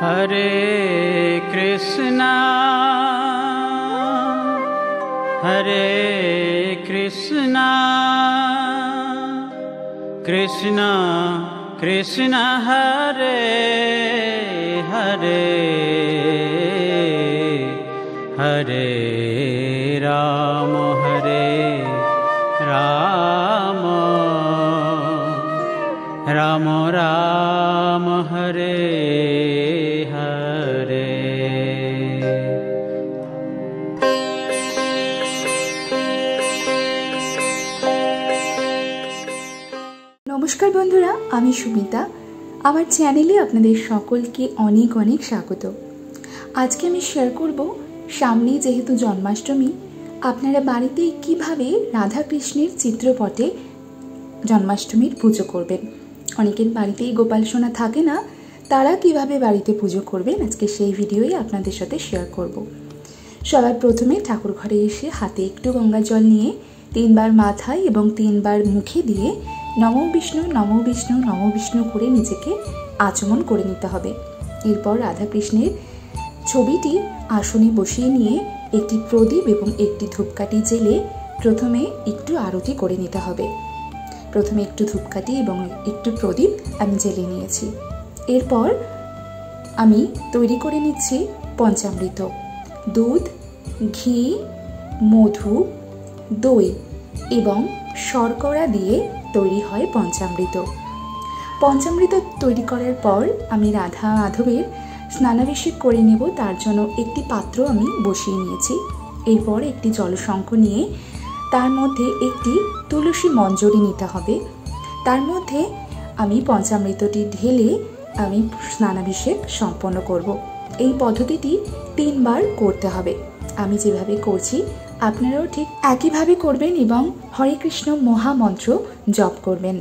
हरे कृष्णा कृष्णा कृष्णा हरे हरे हरे राम राम राम हरे हरे। नमस्कार बंधुरा, आमी सुमिता। आमार चैनेले आपनादेर सकलके अनेक अनेक स्वागत। आज के आमी शेयर करब सामने जेहेतु जन्माष्टमी आपनारा बाड़ीते किभाबे राधा कृष्णेर चित्रपटे जन्माष्टमीर पुजो करबेन। अनेकेर बाड़ीते गोपाल सोना थाके ना, तारा किभाबे बाड़ीते पुजो करबेन आजके सेई भिडियोई आपनादेर साथे शेयर करब। सबार प्रथमे ठाकुर घरे एसे हाथे एकटु गंगा जल निये 3 बार माथाय एबं 3 बार मुखे दिए नमो विष्णु नमो विष्णु नमो विष्णु करे निजेके आचमन करे निते हबे। एरपर राधा कृष्णेर छबिटी आसने बसिए निये एकटी प्रदीप एबं एकटी धूपकाठी जेले प्रथमे एकटु आरती करे निते हबे। प्रथमे एकटु धूपकाठी एबं एकटु प्रदीप आमि जेले नियेछि। एरपर आमि तैरि करे निচ্ছি पंचामृत, दूध, घी, मधु, दई एबं शर्करा दिए तैरि हय पंचामृत। पंचामृत तैरि करार पर आमि राधा माधवेर स्नानाभिषेक करे नेब। तार जोन्नो एकटी पात्र आमि बसिए निয়েছি। एरपर एकटी जलशंख निये तार मध्य एकटी तुलसी मंजरी निते हबे। तार मध्य आमि पंचामृतटी ढेले आमि स्नानाभिषेक सम्पन्न करब। এই পদ্ধতিটি 3 বার করতে হবে। আমি যেভাবে করছি আপনারাও ঠিক একইভাবে করবেন এবং হরে কৃষ্ণ মহামন্ত্র জপ করবেন।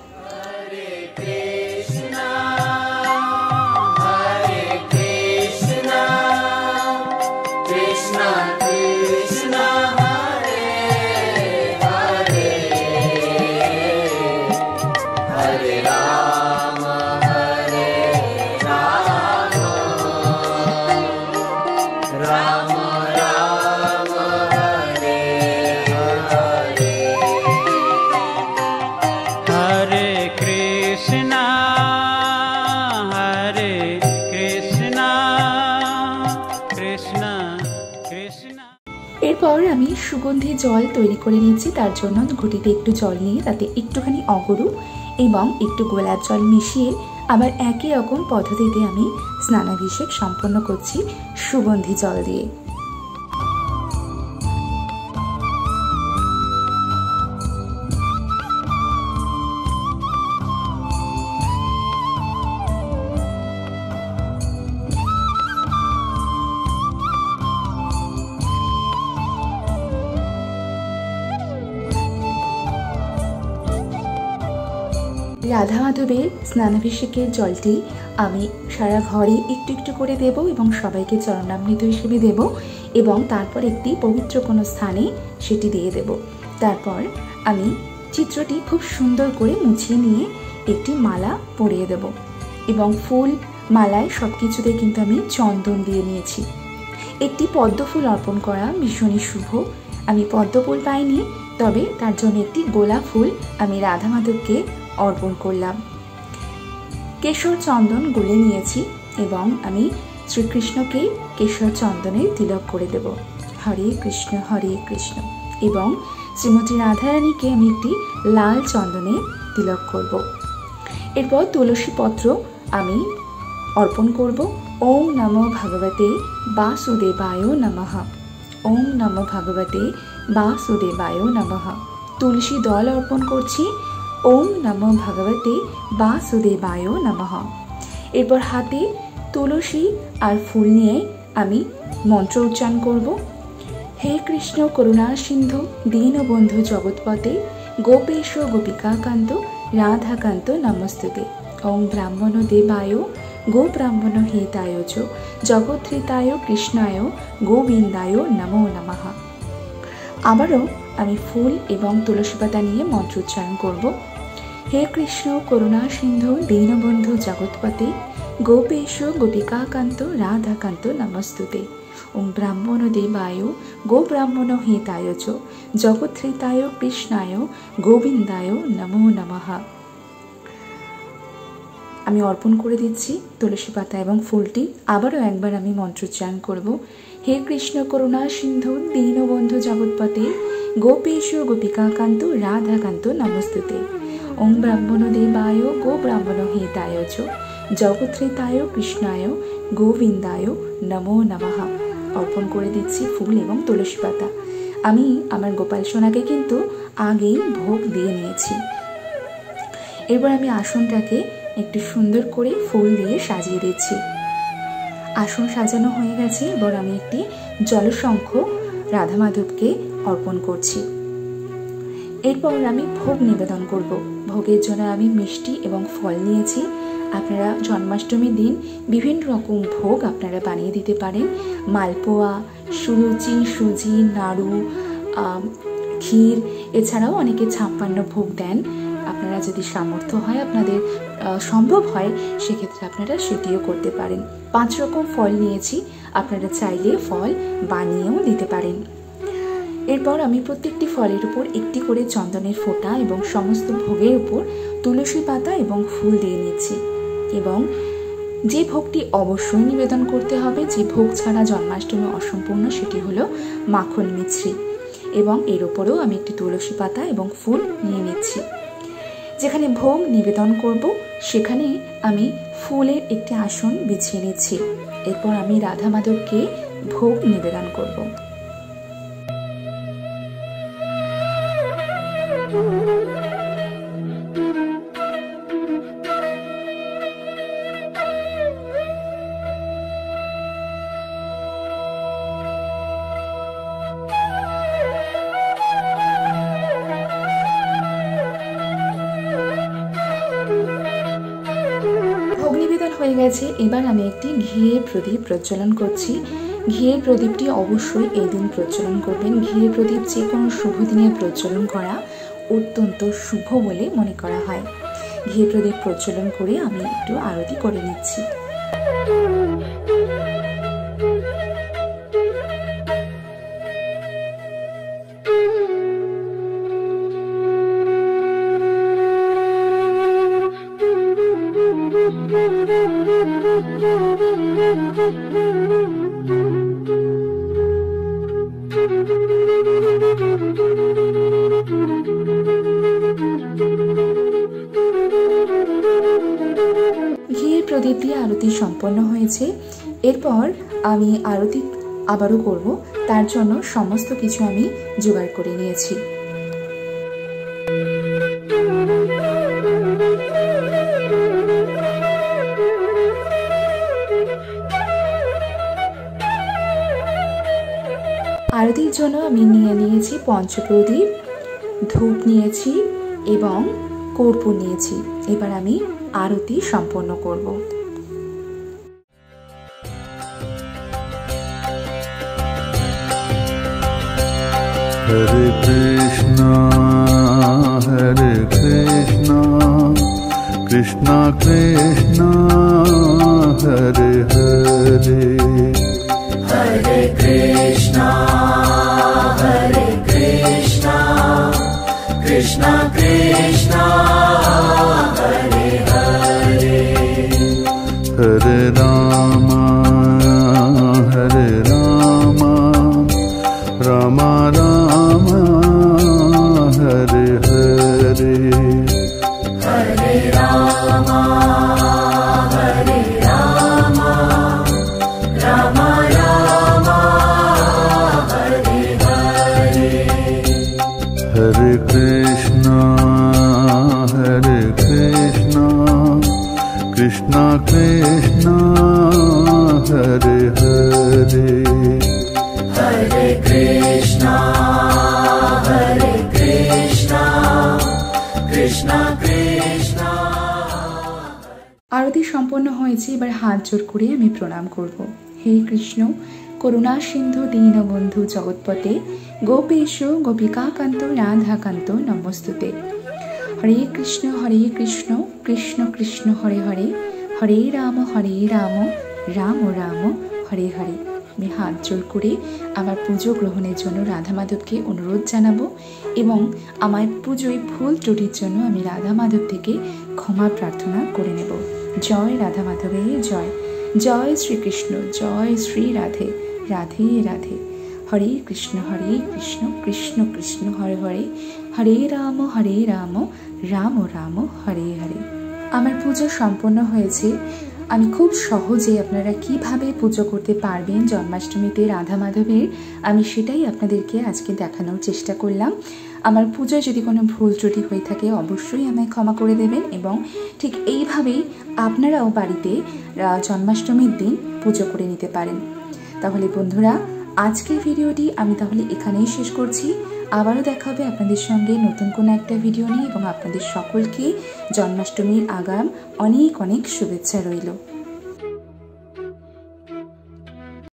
एरपर आमी सुगंधी जल तैरि करे निচ্ছি। तार जोन्नो घटिते एकटु जल निये ताते एकटुखानी अगरु एबं एकटु गोलाप जल मिशिए आबार एकई रकम पद्धतिते आमी स्नानाभिषेक सम्पन्न करछि सुगंधी जल दिए। राधा माधवेर स्नानाभिषेकेर जलटी आमी सारा घरे एकटु एकटु करे देब एबं सबाइके चरणामृत हिसेबे देब एबं तारपर एकटी पवित्र कोनो स्थाने सेटी दिए देब। तारपर आमी चित्रटी खूब सुंदर करे मुछिए निये एकटी माला परिये देब एबं फुल मालाय सबकिछुते किन्तु आमी चंदन दिए निয়েছি। एकटी पद्म फुल अर्पण करा भीषणই शुभ। आमी पद्म फुल पाइনি, तबे तार जोन्नो एकटी गोलाप फुल आमी राधा माधवके अर्पण करलाम। केशर चंदन गुले निয়েছি এবং আমি শ্রীকৃষ্ণকে কেশর চন্দনের তিলক করে দেব। হরে কৃষ্ণ এবং শ্রীমতী রাধারানীকে আমি একটি লাল চন্দনের তিলক করব। এরপর তুলসী পত্র আমি অর্পণ করব। ওম নমো ভগবতে বাসুদেবায় নমঃ। ওম নমো ভগবতে বাসুদেবায় নমঃ। তুলসী দল অর্পণ করছি। ओम नमो भगवते वासुदेवाय नमः। एरपर हाथे तुलसी और फुल निये आमी मंत्र उच्चारण करब। हे कृष्ण करुणा सिंधु दीनबंधु जगत्पते गोपेश गोपिकाकान्त राधाकान्त नमस्तुते। ओम ब्राह्मण देवाय गो ब्राह्मण हिताय च जगत्रिताय कृष्णाय गोविंदाय नमो नमः। आबारो आमी फुल एवं तुलसी पाता निये मंत्र उच्चारण करब। हे कृष्ण करुणा सिंधु दीनबंधु जगत्पते গোপেশ গোপিকাকান্ত রাধাকান্ত নমস্তুতে। ওং ব্রাহ্মণ দেবায় গো ব্রাহ্মণ হিতায় চ জগত্রিতায় কৃষ্ণায় গোবিন্দায় নমো নমঃ। আমি অর্পণ করে দিচ্ছি তুলসী পাতা এবং ফুলটি। আবারও একবার আমি মন্ত্রোচ্চারণ করব। হে কৃষ্ণ করুণা সিন্ধু দীনবন্ধু জগৎপতে গোপেশ গোপিকাকান্ত রাধাকান্ত নমস্তুতে। ওং ব্রাহ্মণ দেবায় গো ব্রাহ্মণ হিতায় চ জগত্রিতায় কৃষ্ণায় গোবিন্দায় নমো নমঃ। অর্পণ করে দিচ্ছি ফুল এবং তুলসী পাতা। আমি আমার গোপাল সোনাকে কিন্তু আগেই ভোগ দিয়ে নিয়েছি। এবার আমি আসনটাকে একটু সুন্দর করে ফুল দিয়ে সাজিয়ে দিচ্ছি। আসন সাজানো হয়ে গেছে। এবার আমি একটি জলশঙ্খ রাধা মাধবকে অর্পণ করছি। এরপর আমি ভোগ নিবেদন করব। ভোগের জন্য আমি মিষ্টি এবং ফল নিয়েছি। আপনারা জন্মাষ্টমীর দিন বিভিন্ন রকম ভোগ আপনারা বানিয়ে দিতে পারেন। মালপোয়া, সুলুচি, সুজি, নাড়ু, ক্ষীর, এছাড়াও অনেকে 56 ভোগ দেন। আপনারা যদি সামর্থ্য হয়, আপনাদের সম্ভব হয়, সেক্ষেত্রে আপনারা সেটিও করতে পারেন। 5 রকম ফল নিয়েছি, আপনারা চাইলে ফল বানিয়েও দিতে পারেন। এরপর আমি প্রত্যেকটি ফলের উপর একটি করে চন্দনের ফোঁটা এবং সমস্ত ভোগের উপর তুলসী পাতা এবং ফুল দিয়ে নিচ্ছি। এবং যে ভোগটি অবশ্যই নিবেদন করতে হবে, যে ভোগ ছাড়া জন্মাষ্টমী অসম্পূর্ণ, সেটি হলো মাখন মিছরি। এবং এর উপরেও আমি একটি তুলসী পাতা এবং ফুল নিয়ে নিচ্ছি। যেখানে ভোগ নিবেদন করব সেখানে আমি ফুলের একটি আসন বিছিয়ে নিচ্ছি। এরপর আমি রাধা মাধবকে ভোগ নিবেদন করব। হয়ে গেছে। এবার আমি একটি ঘিয়ের প্রদীপ প্রজ্বলন করছি। ঘিয়ের প্রদীপটি অবশ্যই এই দিন প্রজ্বলন করবেন। ঘিয়ের প্রদীপ যে কোনো শুভ দিনে প্রজ্বলন করা অত্যন্ত শুভ বলে মনে করা হয়। ঘিয়ের প্রদীপ প্রজ্বলন করে আমি একটু আরতি করে নিচ্ছি। ঘিয়ের প্রদীপ দিয়ে আরতি সম্পন্ন হয়েছে। এরপর আমি আরতি আবারও করব। তার জন্য সমস্ত কিছু আমি জোগাড় করে নিয়েছি। আরতির জন্য আমি নিয়ে নিয়েছি পঞ্চপ্রদীপ, ধূপ নিয়েছি এবং কর্পূর নিয়েছি। এবার আমি আরতি সম্পন্ন করব। হরে কৃষ্ণ কৃষ্ণ কৃষ্ণ হরে হরে, হরে কৃষ্ণ কৃষ্ণ কৃষ্ণ হরে হরে, হরে রাম রাম রাম হরে হরে, হরে রাম রাম রাম হরে হরে, হরে কৃষ্ণ কৃষ্ণ কৃষ্ণ হরে হরে, হরে কৃষ্ণ কৃষ্ণ কৃষ্ণ। আরতি সম্পন্ন হয়েছে। এবার হাত জোড় করে আমি প্রণাম করব। হে কৃষ্ণ করুণা সিন্ধু দীনবন্ধু জগৎপতে গোপেশ গোপিকাকান্ত রাধাকান্ত নমস্তুতে। হরে কৃষ্ণ কৃষ্ণ কৃষ্ণ হরে হরে, হরে রাম রাম রাম হরে হরে। আমি হাত জোড় করে আমার পুজো গ্রহণের জন্য রাধা মাধবকে অনুরোধ জানাবো এবং আমার পুজোয় ভুল ত্রুটির জন্য আমি রাধা মাধব থেকে ক্ষমা প্রার্থনা করে নেব। জয় রাধা মাধবের জয়। জয় শ্রীকৃষ্ণ, জয় শ্রী রাধে, রাধে রাধে। হরে কৃষ্ণ কৃষ্ণ কৃষ্ণ হরে হরে, হরে রাম রাম রাম হরে হরে। আমার পুজো সম্পন্ন হয়েছে। আমি খুব সহজে আপনারা কিভাবে পুজো করতে পারবেন জন্মাষ্টমীতে রাধা মাধবের, আমি সেটাই আপনাদেরকে আজকে দেখানোর চেষ্টা করলাম। আমার পুজোয় যদি কোনো ভুল ত্রুটি হয়ে থাকে অবশ্যই আমায় ক্ষমা করে দেবেন এবং ঠিক এইভাবেই আপনারাও বাড়িতে জন্মাষ্টমীর দিন পুজো করে নিতে পারেন। তাহলে বন্ধুরা, আজকের ভিডিওটি আমি তাহলে এখানেই শেষ করছি। আবারও দেখা হবে আপনাদের সঙ্গে নতুন কোনো একটা ভিডিও নিয়ে এবং আপনাদের সকলকে জন্মাষ্টমীর আগাম অনেক অনেক শুভেচ্ছা রইল।